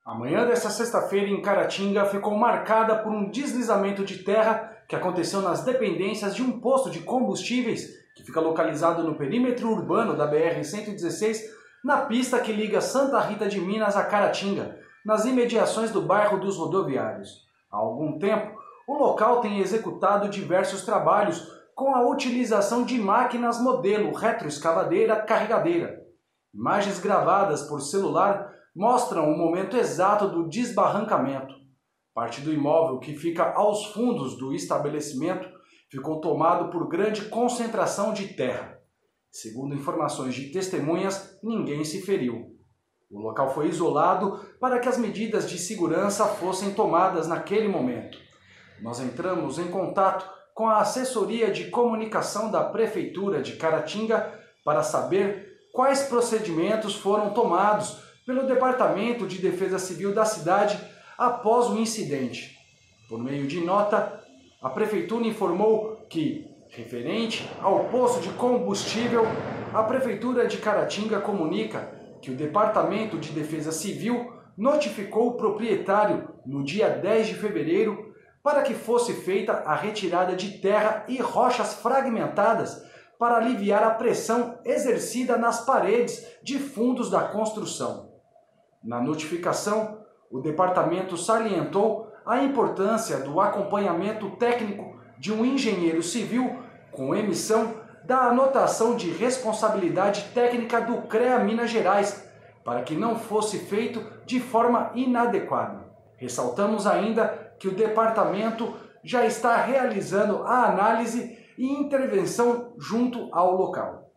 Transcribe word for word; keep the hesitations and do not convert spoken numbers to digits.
A manhã desta sexta-feira em Caratinga ficou marcada por um deslizamento de terra que aconteceu nas dependências de um posto de combustíveis que fica localizado no perímetro urbano da B R cento e dezesseis, na pista que liga Santa Rita de Minas a Caratinga, nas imediações do bairro dos Rodoviários. Há algum tempo, o local tem executado diversos trabalhos com a utilização de máquinas modelo retroescavadeira carregadeira. Imagens gravadas por celular mostram o momento exato do desbarrancamento. Parte do imóvel, que fica aos fundos do estabelecimento, ficou tomado por grande concentração de terra. Segundo informações de testemunhas, ninguém se feriu. O local foi isolado para que as medidas de segurança fossem tomadas naquele momento. Nós entramos em contato com a assessoria de comunicação da Prefeitura de Caratinga para saber quais procedimentos foram tomados pelo Departamento de Defesa Civil da cidade após o incidente. Por meio de nota, a Prefeitura informou que, referente ao posto de combustível, a Prefeitura de Caratinga comunica que o Departamento de Defesa Civil notificou o proprietário no dia dez de fevereiro para que fosse feita a retirada de terra e rochas fragmentadas para aliviar a pressão exercida nas paredes de fundos da construção. Na notificação, o departamento salientou a importância do acompanhamento técnico de um engenheiro civil com emissão da anotação de responsabilidade técnica do CREA Minas Gerais, para que não fosse feito de forma inadequada. Ressaltamos ainda que o departamento já está realizando a análise e intervenção junto ao local.